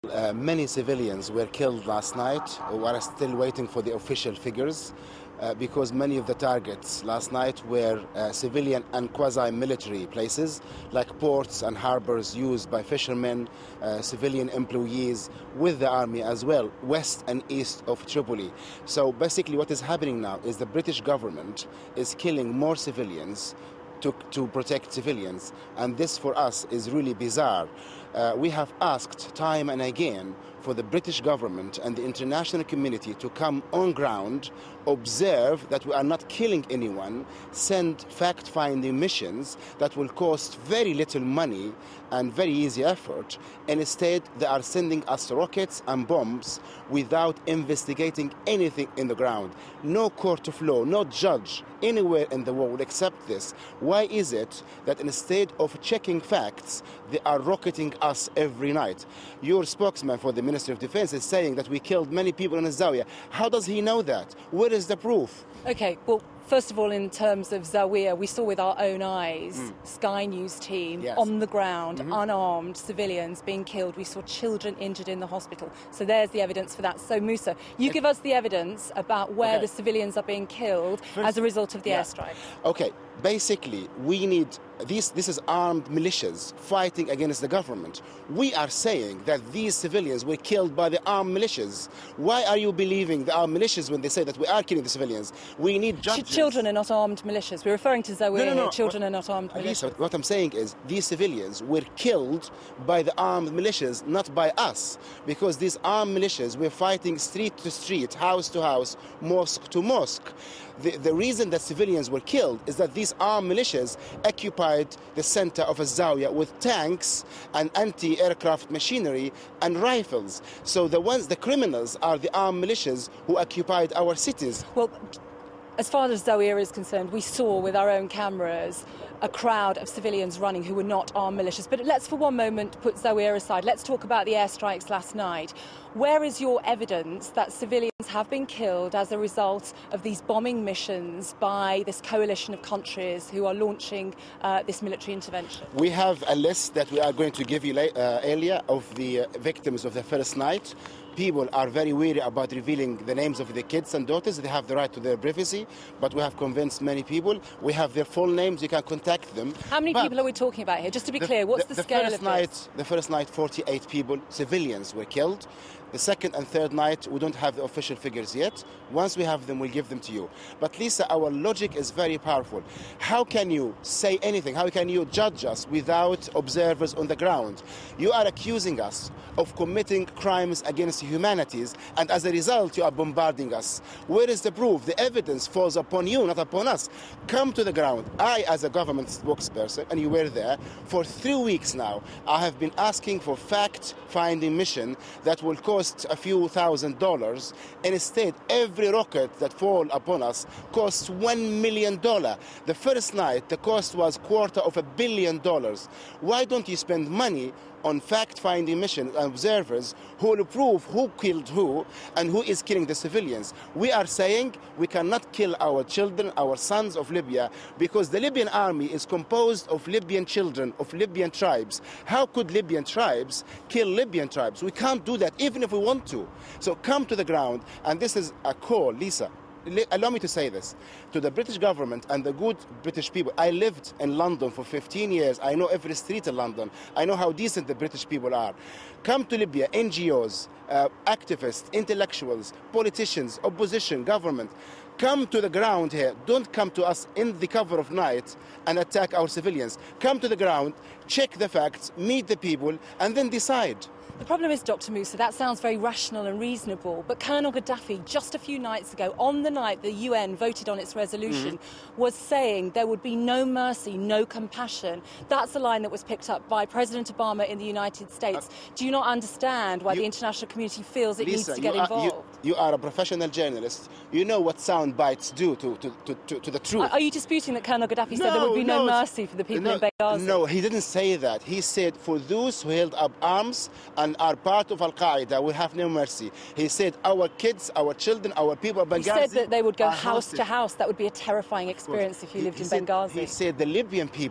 Many civilians were killed last night. We are still waiting for the official figures because many of the targets last night were civilian and quasi-military places like ports and harbors used by fishermen, civilian employees with the army as well, west and east of Tripoli. So basically what is happening now is the British government is killing more civilians to protect civilians, and this for us is really bizarre. We have asked time and again for the British government and the international community to come on ground, observe that we are not killing anyone, send fact-finding missions that will cost very little money and very easy effort, and instead they are sending us rockets and bombs without investigating anything in the ground. No court of law, no judge anywhere in the world will accept this. Why is it that instead of checking facts, they are rocketing us every night? Your spokesman for the Ministry of Defense is saying that we killed many people in Zawiya. How does he know that? Where is the proof? Okay, well, first of all, in terms of Zawiya, we saw with our own eyes, Sky News team on the ground, unarmed civilians being killed. We saw children injured in the hospital. So there's the evidence for that. So Musa, you give us the evidence about where the civilians are being killed as a result of the airstrike. Okay, basically, we need this is armed militias fighting against the government. We are saying that these civilians were killed by the armed militias. Why are you believing the armed militias when they say that we are killing the civilians? We need judges. Children are not armed militias. We're referring to Zawiya here. Children are not armed militias. Lisa, what I'm saying is these civilians were killed by the armed militias, not by us, because these armed militias were fighting street to street, house to house, mosque to mosque. The reason that civilians were killed is that these armed militias occupied the center of Zawiya with tanks and anti-aircraft machinery and rifles. So the criminals are the armed militias who occupied our cities. Well, as far as Zawiya is concerned, we saw with our own cameras a crowd of civilians running who were not armed militias. But let's for one moment put Zawiya aside. Let's talk about the airstrikes last night. Where is your evidence that civilians have been killed as a result of these bombing missions by this coalition of countries who are launching this military intervention? We have a list that we are going to give you earlier of the victims of the first night. People are very wary about revealing the names of the kids and daughters. They have the right to their privacy, but we have convinced many people. We have their full names. You can contact them. How many people are we talking about here? Just to be clear, what's the scale of this? The first night, 48 people, civilians, were killed. The second and third night, we don't have the official figures yet. Once we have them, we'll give them to you. But Lisa, our logic is very powerful. How can you say anything? How can you judge us without observers on the ground? You are accusing us of committing crimes against humanities, and as a result, you are bombarding us. Where is the proof? The evidence falls upon you, not upon us. Come to the ground. I, as a government spokesperson, and you were there, for 3 weeks now, I have been asking for fact-finding mission that will cost a few $1,000s, and instead every rocket that falls upon us costs $1 million. The first night the cost was $250 million. Why don't you spend money on fact-finding mission observers who will prove who killed who and who is killing the civilians? We are saying we cannot kill our children, our sons of Libya, because the Libyan army is composed of Libyan children, of Libyan tribes. How could Libyan tribes kill Libyan tribes? We can't do that, even if we want to. So come to the ground, and this is a call, Lisa. Allow me to say this to the British government and the good British people. I lived in London for 15 years. I know every street in London. I know how decent the British people are. Come to Libya, NGOs, activists, intellectuals, politicians, opposition, government. Come to the ground here. Don't come to us in the cover of night and attack our civilians. Come to the ground, check the facts, meet the people, and then decide. The problem is, Dr. Musa, that sounds very rational and reasonable, but Colonel Gaddafi, just a few nights ago, on the night the UN voted on its resolution, was saying there would be no mercy, no compassion. That's a line that was picked up by President Obama in the United States. Do you not understand why the international community feels it needs to get involved? You are a professional journalist. You know what sound bites do to the truth. Are you disputing that Colonel Gaddafi said there would be no mercy for the people in Benghazi? No, he didn't say that. He said for those who held up arms and are part of Al-Qaeda, we have no mercy. He said our kids, our children, our people of Benghazi. He said that they would go house to house. That would be a terrifying experience if you lived in Benghazi. He said the Libyan people,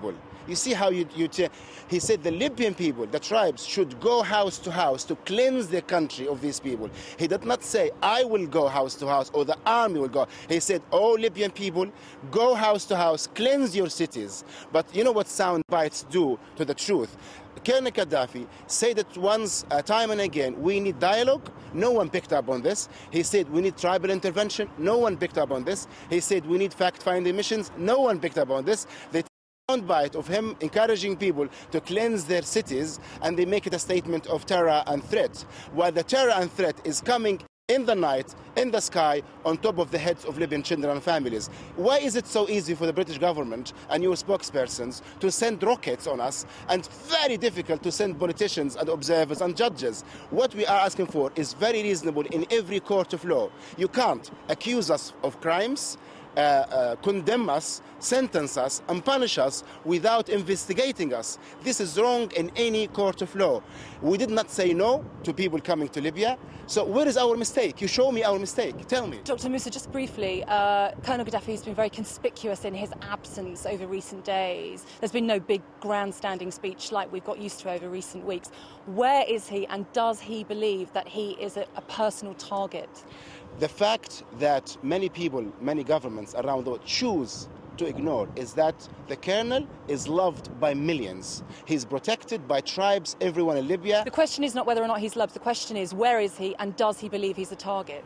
You see how he said the Libyan people, the tribes, should go house to house to cleanse the country of these people. He did not say, I will go house to house or the army will go. He said, oh, Libyan people, go house to house, cleanse your cities. But you know what sound bites do to the truth? Colonel Gaddafi said it once, time and again, we need dialogue. No one picked up on this. He said we need tribal intervention. No one picked up on this. He said we need fact-finding missions. No one picked up on this. The soundbite of him encouraging people to cleanse their cities, and they make it a statement of terror and threat. While the terror and threat is coming in the night, in the sky, on top of the heads of Libyan children and families. Why is it so easy for the British government and your spokespersons to send rockets on us, and very difficult to send politicians and observers and judges? What we are asking for is very reasonable in every court of law. You can't accuse us of crimes, condemn us, sentence us and punish us without investigating us. This is wrong in any court of law. We did not say no to people coming to Libya. So where is our mistake? You show me our mistake. Tell me. Dr. Moussa, just briefly, Colonel Gaddafi has been very conspicuous in his absence over recent days. There's been no big grandstanding speech like we've got used to over recent weeks. Where is he, and does he believe that he is a personal target? The fact that many people, many governments around the world choose to ignore is that the colonel is loved by millions. He's protected by tribes, everyone in Libya. The question is not whether or not he's loved. The question is, where is he, and does he believe he's a target?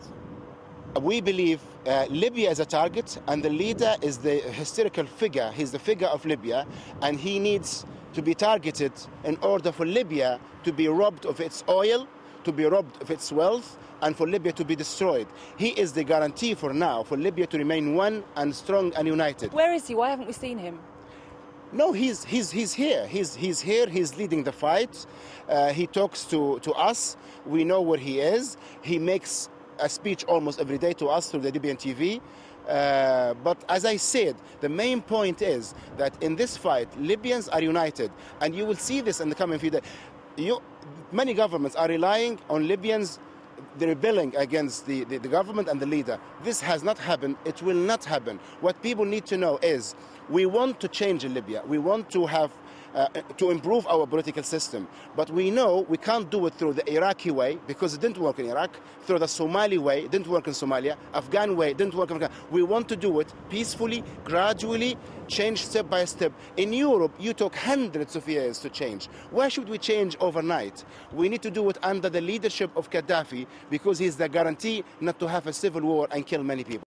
We believe Libya is a target, and the leader is the historical figure. He's the figure of Libya, and he needs to be targeted in order for Libya to be robbed of its oil, to be robbed of its wealth, and for Libya to be destroyed. He is the guarantee for now, for Libya to remain one and strong and united. Where is he? Why haven't we seen him? No, he's here. He's here. He's leading the fight. He talks to us. We know where he is. He makes a speech almost every day to us through the Libyan TV. But as I said, the main point is that in this fight, Libyans are united. And you will see this in the coming few days. Many governments are relying on Libyans. They're rebelling against the government and the leader. This has not happened. It will not happen. What people need to know is we want to change in Libya. We want to have to improve our political system. But we know we can't do it through the Iraqi way, because it didn't work in Iraq, through the Somali way, it didn't work in Somalia, Afghan way, it didn't work in Afghanistan. We want to do it peacefully, gradually, change step by step. In Europe, you took hundreds of years to change. Why should we change overnight? We need to do it under the leadership of Gaddafi, because he's the guarantee not to have a civil war and kill many people.